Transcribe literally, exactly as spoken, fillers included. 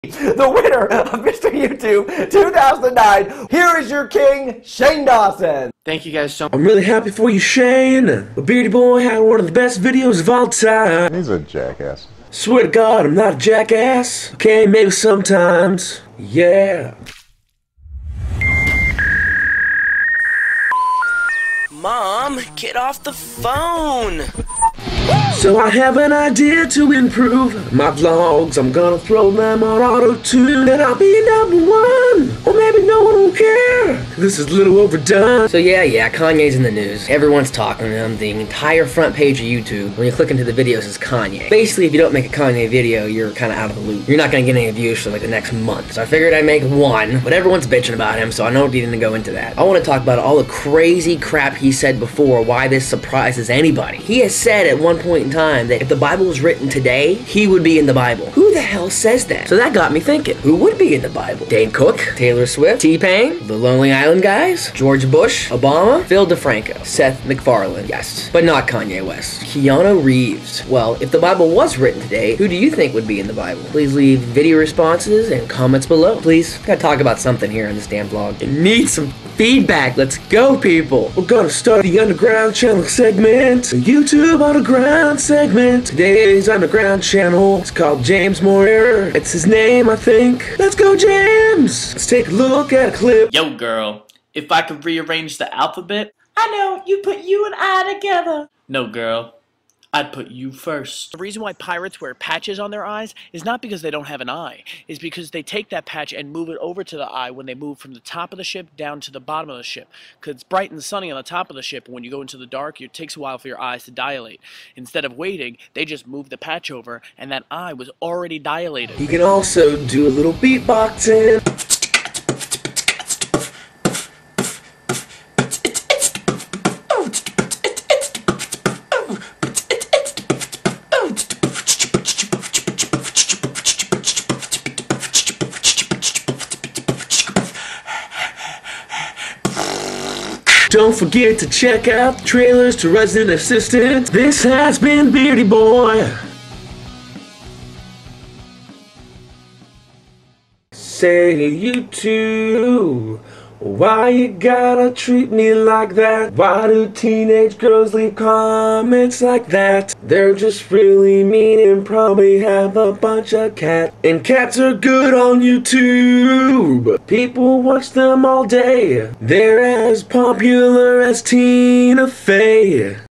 The winner of Mister YouTube two thousand nine, here is your king, Shane Dawson. Thank you guys so much. I'm really happy for you, Shane. The Beardy Boy had one of the best videos of all time. He's a jackass. Swear to God, I'm not a jackass. Okay, maybe sometimes. Yeah. Mom, get off the phone! So I have an idea to improve my vlogs. I'm gonna throw them on auto-tune and I'll be number one. Or maybe no one will care. This is a little overdone. So yeah, yeah, Kanye's in the news. Everyone's talking to him. The entire front page of YouTube, when you click into the videos, is Kanye. Basically, if you don't make a Kanye video, you're kind of out of the loop. You're not gonna get any views for like the next month. So I figured I'd make one, but everyone's bitching about him, so I don't need to go into that. I want to talk about all the crazy crap he said before, why this surprises anybody. He has said at one point in time that if the Bible was written today, he would be in the Bible. Who the hell says that? So that got me thinking, who would be in the Bible? Dane Cook, Taylor Swift, T-Pain, the Lonely Island guys, George Bush, Obama, Phil DeFranco, Seth MacFarlane, yes, but not Kanye West. Keanu Reeves. Well, if the Bible was written today, who do you think would be in the Bible? Please leave video responses and comments below. Please, gotta talk about something here on this damn vlog. It needs some feedback. Let's go, people. We're gonna start the underground channel segment. The YouTube underground segment. Today's underground channel. It's called James Moyer. It's his name, I think. Let's go, James. Let's take a look at a clip. Yo, girl, if I could rearrange the alphabet, I know you'd put you and I together. No, girl, I'd put you first. The reason why pirates wear patches on their eyes is not because they don't have an eye. It's because they take that patch and move it over to the eye when they move from the top of the ship down to the bottom of the ship. Because it's bright and sunny on the top of the ship, and when you go into the dark, it takes a while for your eyes to dilate. Instead of waiting, they just move the patch over, and that eye was already dilated. He can also do a little beatboxing. Don't forget to check out the trailers to Resident Assistant. This has been Beardy Boy. Say you too. Why you gotta treat me like that? Why do teenage girls leave comments like that? They're just really mean and probably have a bunch of cats. And cats are good on YouTube. People watch them all day. They're as popular as Tina Fey.